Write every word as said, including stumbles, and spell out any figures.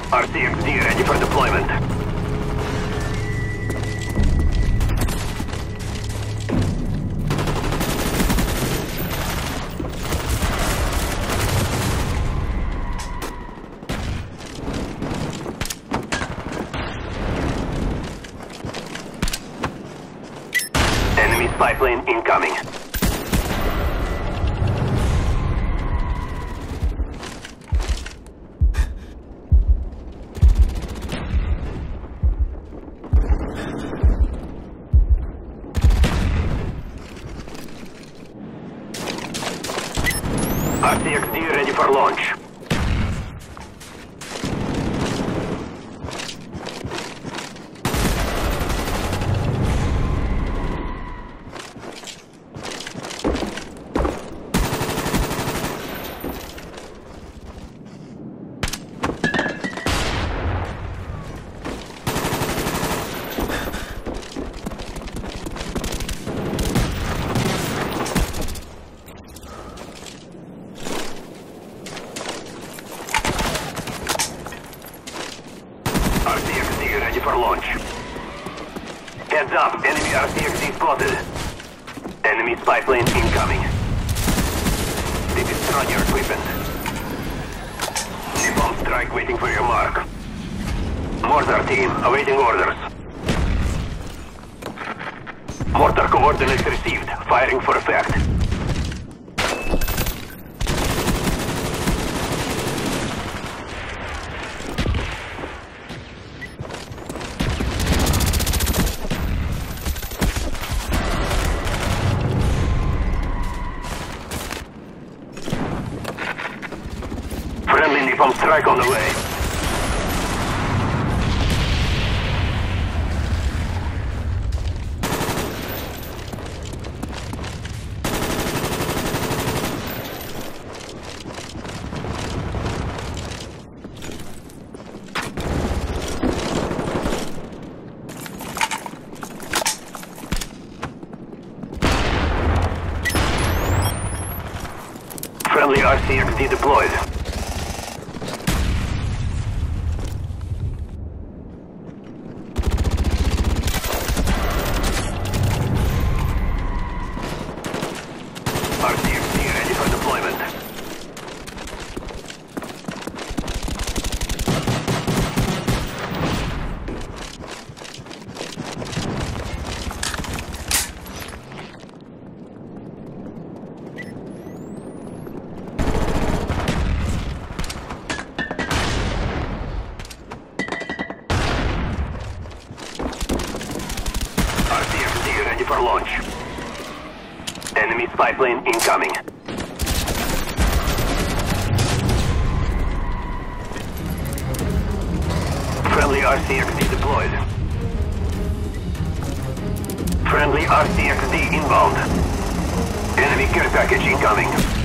R C X D ready for deployment. Enemy spy plane incoming. R C X D ready for launch. R C X D ready for launch. Heads up, enemy R C X D spotted. Enemy spy plane incoming. They destroyed your equipment. Bomb strike waiting for your mark. Mortar team awaiting orders. Mortar coordinates received. Firing for effect. Friendly napalm strike on the way. Friendly R C X D deployed. R C X D ready for deployment. R C X D ready for launch. Enemy spy plane incoming. Friendly R C X D deployed. Friendly R C X D inbound. Enemy care package incoming.